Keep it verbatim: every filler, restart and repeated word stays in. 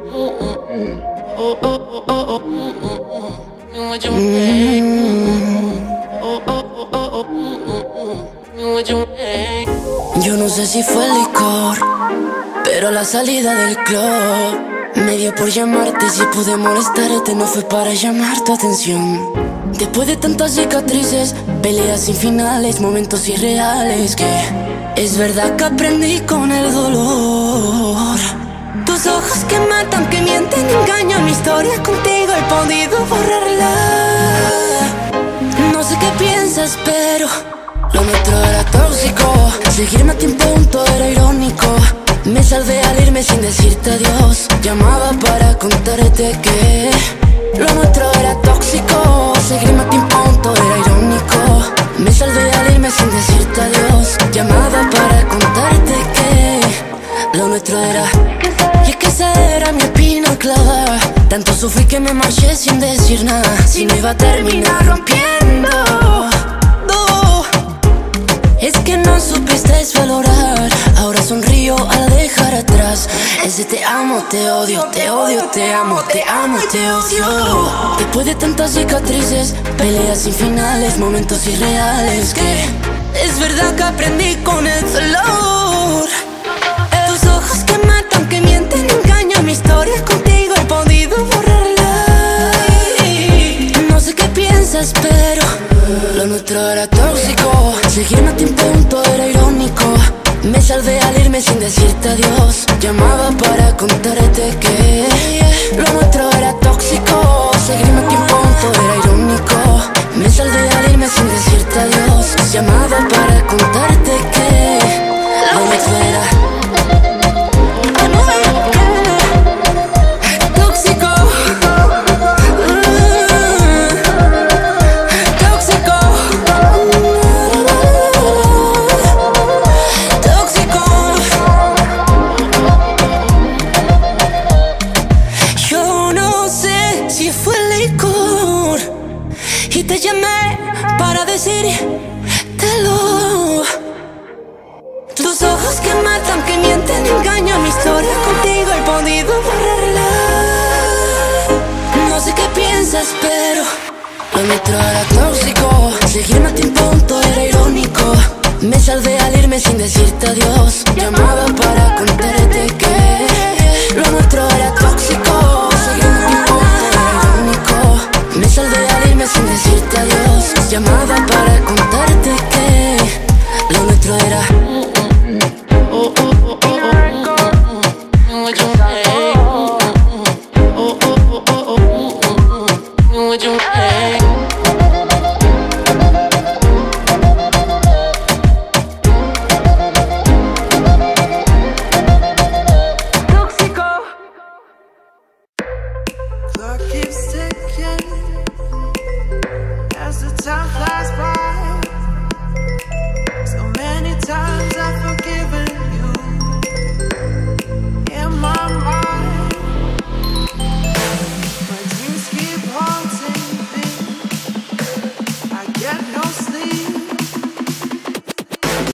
Yo no sé si fue el licor, pero la salida del club me dio por llamarte. Si pude molestarte no fue para llamar tu atención. Después de tantas cicatrices, peleas sin finales, momentos irreales, que es verdad que aprendí con el dolor. Tus ojos que matan, que mienten, engañan. Mi historia contigo he podido borrarla. No sé qué piensas, pero lo nuestro era tóxico. Seguirme a tiempo junto era irónico. Me salvé al irme sin decirte adiós. Llamaba para contarte que lo nuestro era tóxico. Seguirme a tiempo junto era irónico. Me salvé al irme sin decirte adiós. Llamaba para contarte que lo nuestro era. Y es que esa era mi espina clavada. Tanto sufrí que me marché sin decir nada. Si no iba a terminar rompiendo. Es que no supiste valorar. Ahora sonrío al dejar atrás ese te amo, te odio, te odio, te amo, te amo, te odio. Después de tantas cicatrices, peleas sin finales, momentos irreales, que es verdad que aprendí con el dolor. Tus ojos que matan, que mienten, engañan. Mi historia contigo he podido borrarla. No sé qué piensas, pero lo nuestro era tóxico. Seguirme a tiempo junto era irónico. Me salvé al irme sin decirte adiós. Llamaba para contarte que lo nuestro era tóxico. Seguirme a tiempo junto era irónico. Me salvé al irme sin decirte adiós. Llamaba para contarte que lo nuestro era y te llamé para decírtelo. Tus ojos que matan, que mienten, engañan. Mi historia contigo he podido borrarla. No sé qué piensas, pero lo nuestro era tóxico. Seguirme a tiempo junto era irónico. Me salvé al irme sin decirte adiós. Llamaba para contarte